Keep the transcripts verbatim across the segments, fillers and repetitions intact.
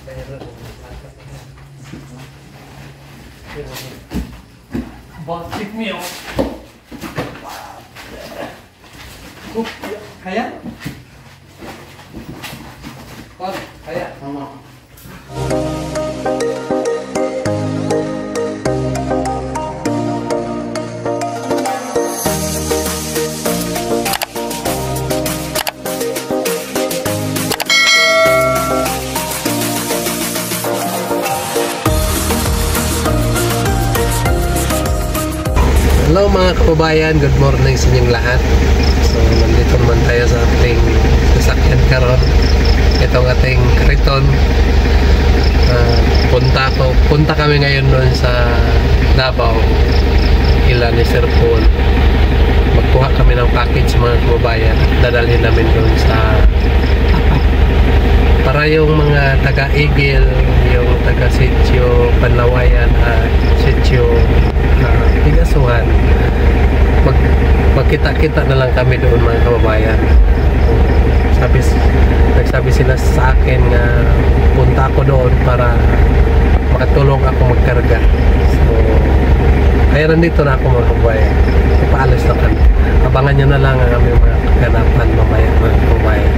Baltic meal. Cook, kaya? Kon, kaya? Sama. Hello mga kababayan, good morning sa inyong lahat. So nandito naman tayo sa ating sasakyan karon. Itong ating Kriton. Uh, punta ko, punta kami ngayon doon sa Davao, ila ni Sir Paul. Magkuha kami ng package mga kababayan. Dadalhin namin doon sa para yung mga taga-Igil, yung taga-Sitio Panlawayan at Sitio uh, Higasuhan, mag magkita-kita na lang kami doon mga kababayan. Sabi, nagsabi sila sa akin nga punta ako doon para makatulong ako magkarga. So kaya nandito na ako mga kababayan. Ipaalis na kami. Abangan nyo na lang ang aming mga kaganapan mamaya mga kababayan.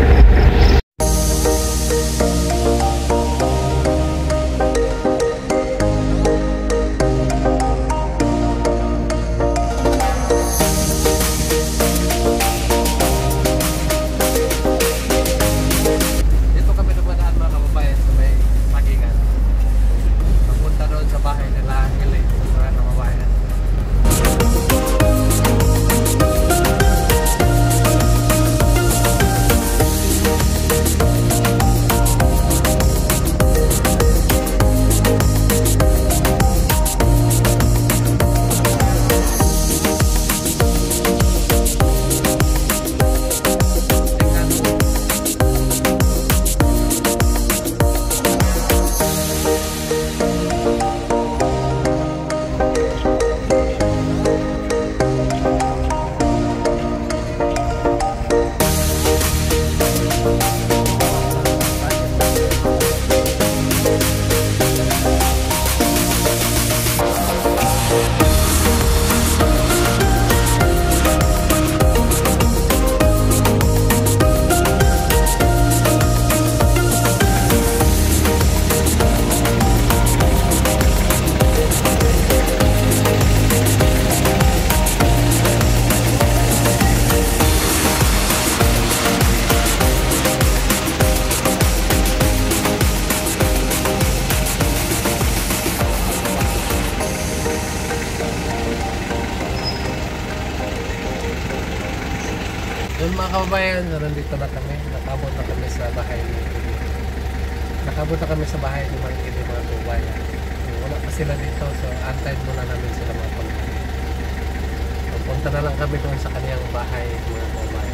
Yun mga kababayan, nandito na kami. Nakabot na kami sa bahay ni Nakabot na kami sa bahay ni Marquez mga kababayan. Wala pa sila dito, so antayin muna namin sila mga kababayan. So, punta na lang kami doon sa kaniyang bahay mga kababayan.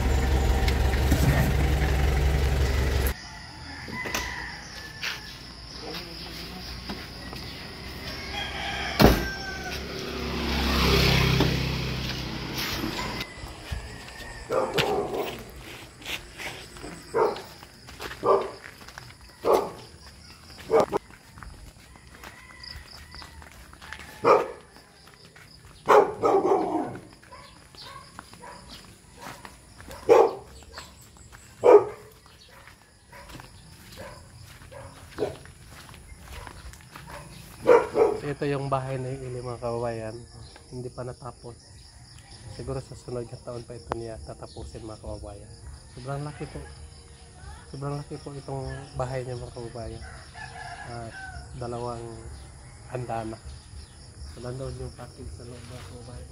Ito yung bahay na Ili mga kababayan, hindi pa natapos. Siguro sa sunod na taon pa ito niya tatapusin mga kababayan. Sobrang laki po. Sobrang laki po itong bahay niya mga kababayan. At dalawang handana. So nandoon yung package sa loob mga kababayan.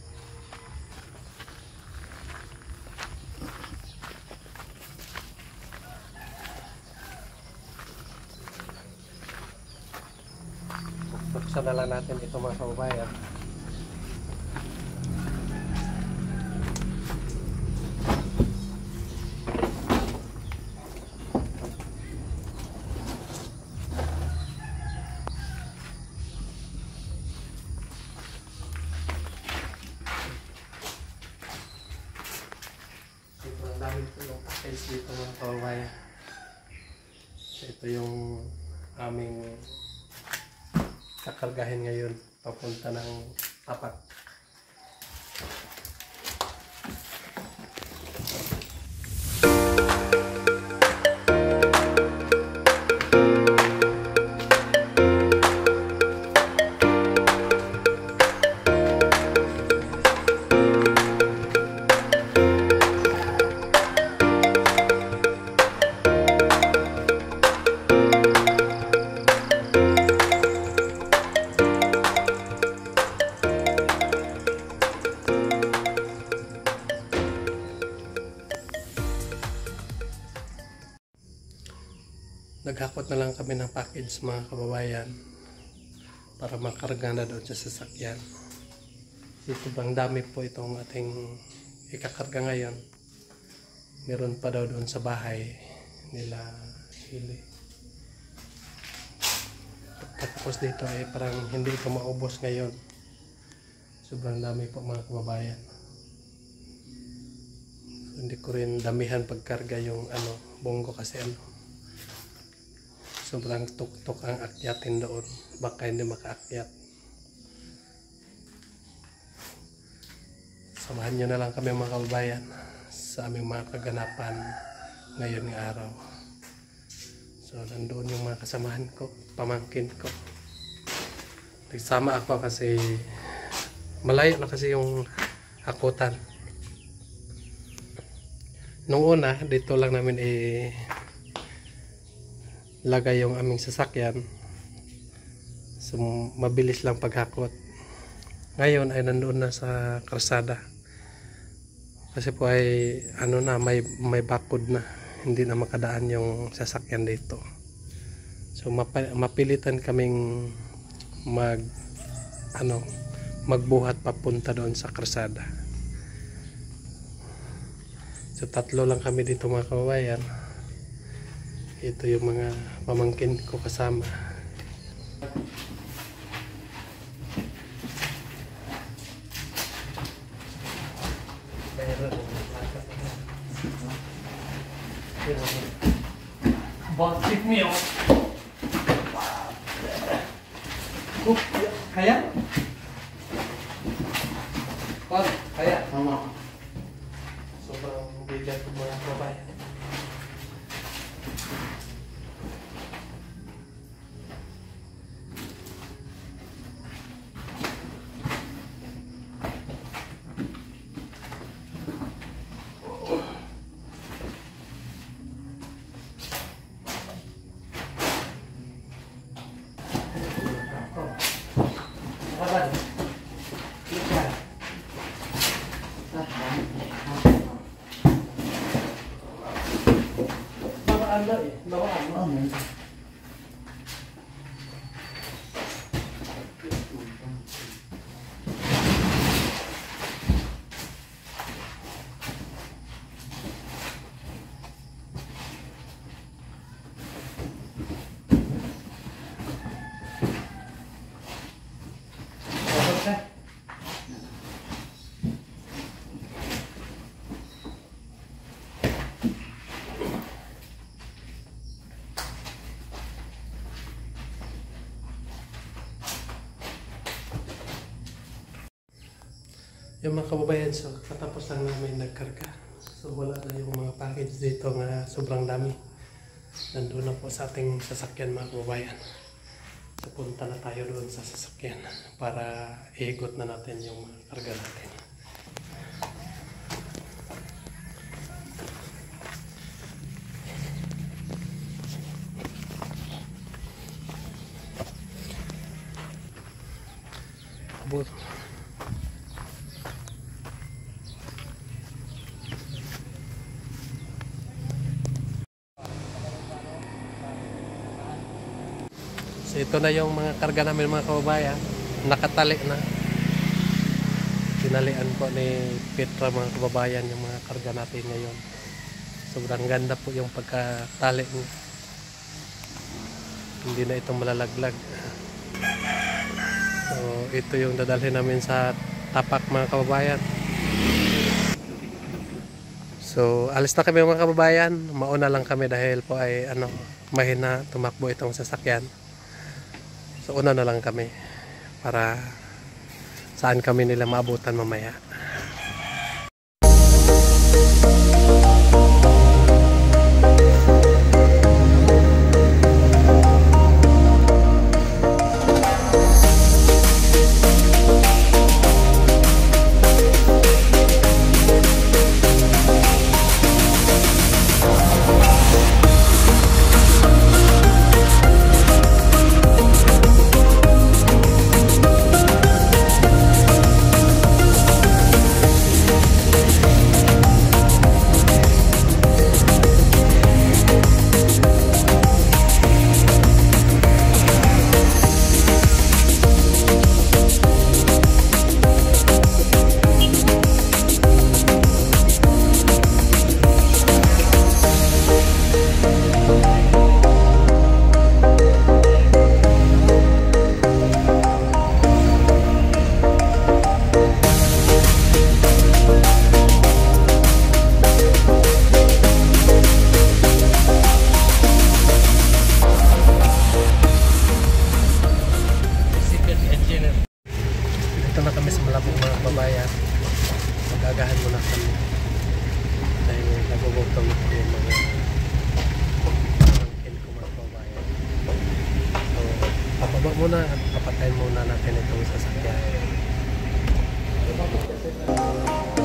Buksan na lang natin ito mga kababayan. Ito ang dami po yung package dito mga kababayan. Ito yung aming kakargahin ngayon papunta ng Tapak. Naghakot na lang kami ng package mga kababayan para makarga na doon sa sasakyan. Ito bang dami po itong ating ikakarga ngayon. Meron pa daw doon sa bahay nila Hili. Tapos dito ay parang hindi ito maubos ngayon. Sobrang dami po mga kababayan. So, hindi ko rin damihan pagkarga yung ano, bonggo kasi ano. Sobrang tuktok ang akyatin doon. Baka hindi makaakyat. Samahan nyo na lang kami mga kababayan sa aming mga kaganapan ngayon ng araw. So nandoon yung mga kasamahan ko, pamangkin ko. Nagsama ako kasi malayo na kasi yung hakutan. Nung una, dito lang namin eh lagay yung aming sasakyan, so mabilis lang paghakot. Ngayon ay nandoon na sa kalsada kasi po ay ano na, may may bakod na, hindi na makadaan yung sasakyan dito. So map- mapilitan kaming mag ano magbuhat papunta doon sa kalsada. So tatlo lang kami dito mga kababayan. Ito yung mga pamangkin ko kasama. Boss, pick me up. Cook, kaya? Kon, kaya? Mama. Sobrang bigat ko mga kababayan. Ano eh, bawaan mo. Yung mga kababayan, so katapos lang namin nagkarga. So wala na yung mga package dito nga sobrang dami. Nandun na po sa ating sasakyan mga kababayan. So punta na tayo doon sa sasakyan para ihigot na natin yung mga karga natin. Abot. So ito na yung mga karga namin mga kababayan. Nakatali na. Tinalian po ni Petra mga kababayan yung mga karga natin ngayon. Sobrang ganda po yung pagkatali niya. Hindi na itong malalaglag. So ito yung dadalhin namin sa Tapak mga kababayan. So alis na kami mga kababayan. Mauna lang kami dahil po ay ano, mahina tumakbo itong sasakyan. So una na lang kami para saan kami nila maabutan mamaya. Dito na kami sa Malabong mga kababayan. Magagahan muna kami dahil nagugutom ko yung mga pamangkin ko mga kababayan. So papaba muna at papatayin muna natin itong sasakyan.